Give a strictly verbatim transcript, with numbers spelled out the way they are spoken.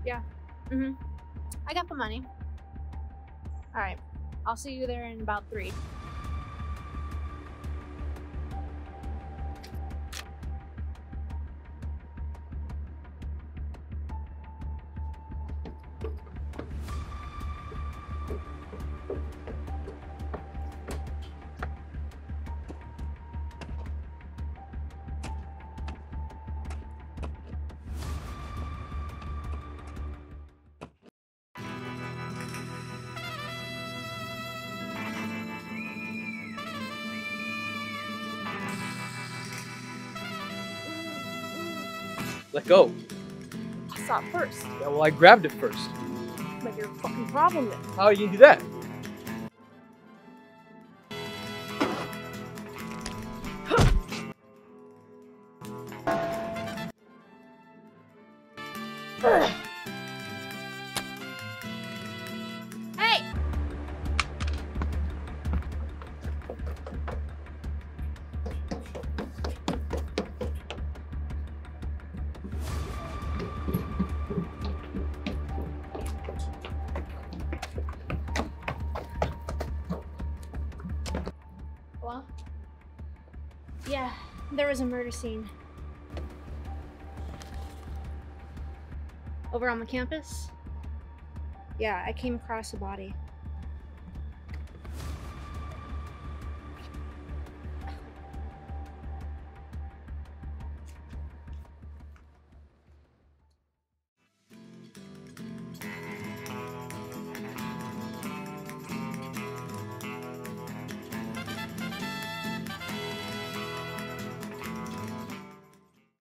Yeah. Mm-hmm. I got the money. Alright. I'll see you there in about three. Let go. I saw it first. Yeah, well, I grabbed it first. But you're a fucking problem then. How are you gonna do that? Hey! Well, yeah, there was a murder scene. Over on the campus? Yeah, I came across a body.